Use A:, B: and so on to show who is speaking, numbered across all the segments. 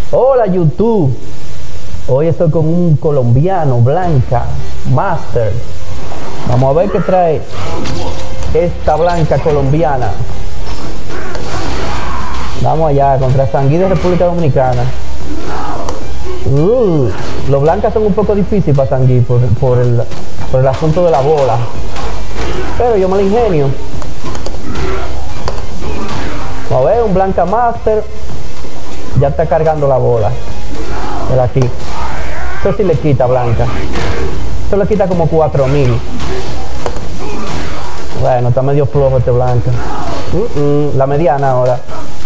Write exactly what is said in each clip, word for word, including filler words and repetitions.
A: Hola YouTube, hoy estoy con un colombiano, Blanca Master. Vamos a ver qué trae esta Blanca colombiana. Vamos allá contra Sangui de República Dominicana. Uh, los blancas son un poco difíciles para Sangui por, por, el, por el asunto de la bola, pero yo me la ingenio. Vamos a ver, un Blanca Master. Ya está cargando la bola. Mira aquí. Eso sí le quita Blanca. Eso le quita como cuatro mil. Bueno, está medio flojo este Blanca. Uh -uh, la mediana ahora.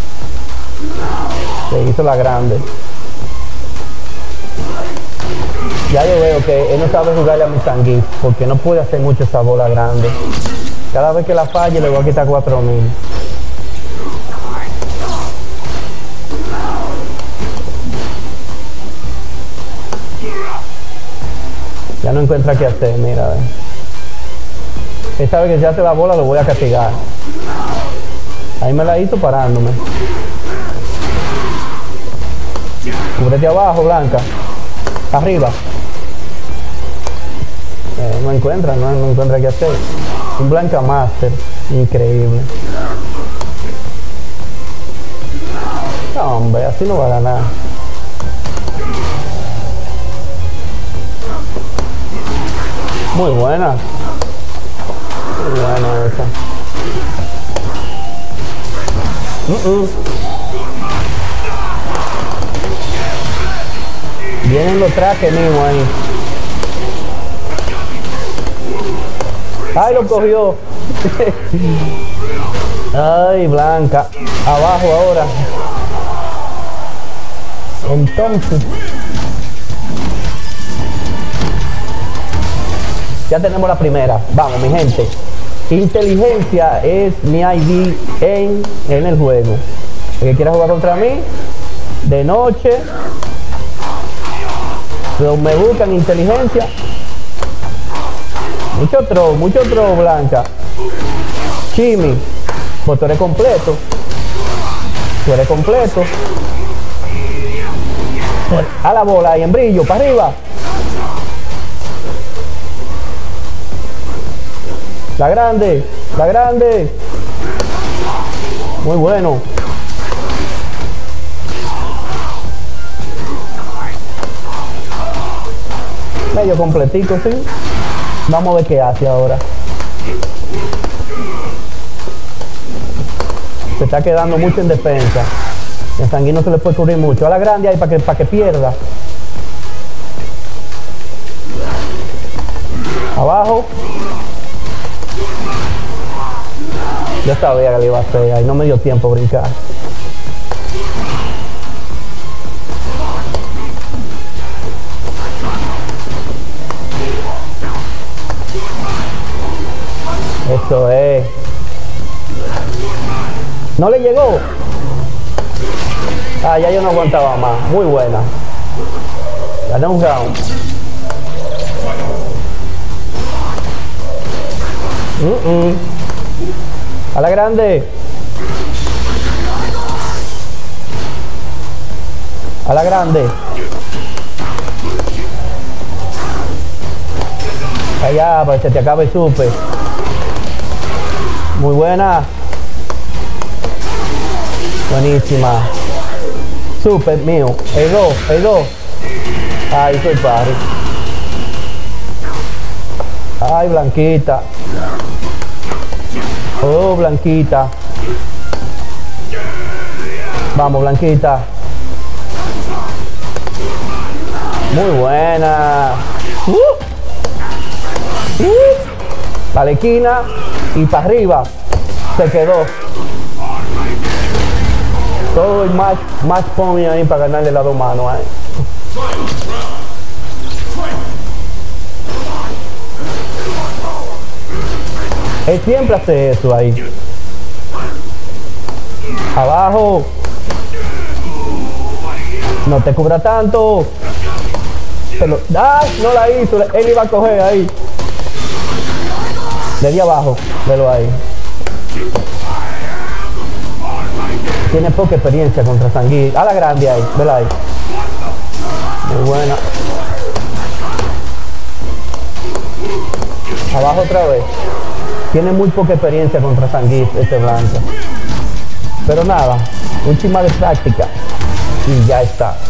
A: Se hizo la grande. Ya yo veo que él no sabe jugarle a mi Sangui, porque no puede hacer mucho esa bola grande. Cada vez que la falle le voy a quitar cuatro mil. Ya no encuentra qué hacer, mira, a ver. Él sabe que si hace la bola lo voy a castigar. Ahí me la hizo parándome. Cúbrete abajo, Blanca. Arriba. Eh, no encuentra, no, no encuentra qué hacer. Un Blanca Master. Increíble. No, hombre, así no va a ganar. Muy buena. Muy buena esa. Uh -uh. Vienen los trajes mismos ahí. ¡Ay, lo cogió! ¡Ay, Blanca! Abajo ahora. Entonces... ya tenemos la primera. Vamos, mi gente. Inteligencia es mi I D en, en el juego. El que quiera jugar contra mí, de noche, pero me buscan inteligencia. Mucho throw, mucho throw, Blanca. Chimi, pues tú eres completo. Tú eres completo. A la bola y en brillo, para arriba. La grande, la grande. Muy bueno. Medio completico, sí. Vamos a ver qué hace ahora. Se está quedando mucho en defensa. El Sangui no se le puede cubrir mucho. A la grande ahí para que, para que pierda. Abajo. Yo sabía que le iba a hacer, ahí no me dio tiempo a brincar. Eso es. ¿No le llegó? Ah, ya yo no aguantaba más. Muy buena. Gané un round. Uh -uh. A la grande. A la grande. Allá, para que se te acabe el super. Muy buena. Buenísima. Super mío. El dos, el dos. Ay, soy pari. Ay, Blanquita. Oh, Blanquita. Vamos, Blanquita. Muy buena. Uh, uh, para la esquina y para arriba. Se quedó. Todo el match, match point ahí para ganarle las dos manos. ¿Eh? Él siempre hace eso ahí. Abajo. No te cubra tanto. Pero, ¡ah! No la hizo. Él iba a coger ahí. Le di abajo. Velo ahí. Tiene poca experiencia contra Sanguí. A la grande ahí, vela ahí. Muy buena. Abajo otra vez. Tiene muy poca experiencia contra Sanguí este blanco. Pero nada, un chima de práctica y ya está.